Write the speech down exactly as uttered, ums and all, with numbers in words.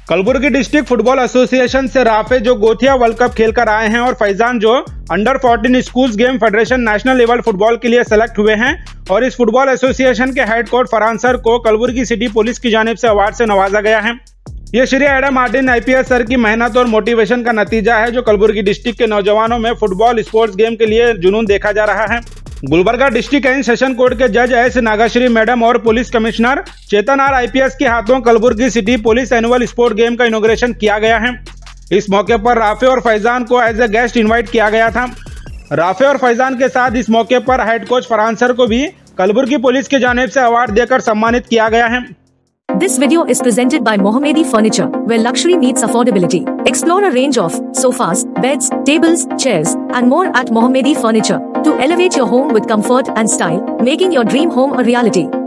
Kalaburagi district football association से राफे जो Gothia world cup खेलकर आए हैं और फैजान जो अंडर चौदह schools game federation national level football के लिए सेलेक्ट हुए हैं और इस फुटबॉल एसोसिएशन के हेड कोच फरहान सर को कलबुर्गी सिटी पुलिस की जानिब से अवार्ड से नवाजा गया है। ये Shri Adam Martin IPS sir की मेहनत और मोटिवेशन का नतीजा है जो कलबुर्गी डिस्ट्रिक्ट के नौजवानों में फुटबॉल स्पोर्ट्स गेम के लिए जुनून देखा जा रहा है। Gulbarga district and session court के जज एस नागाश्री मैडम और police commissioner Chetan R IPS के हाथों Kalaburagi city police annual sport game का इनॉग्रेशन किया गया है। इस मौके पर राफे और फैजान को एज ए गेस्ट इनवाइट किया गया था। राफे और फैजान के साथ इस मौके पर हेड कोच फरहान सर को भी कलबुर्गी पुलिस की जानिब से अवार्ड देकर सम्मानित किया गया है। This video is presented by Mohammedi Furniture, where luxury meets affordability. Explore a range of sofas, beds, tables, chairs, and more at Mohammedi Furniture to elevate your home with comfort and style, making your dream home a reality.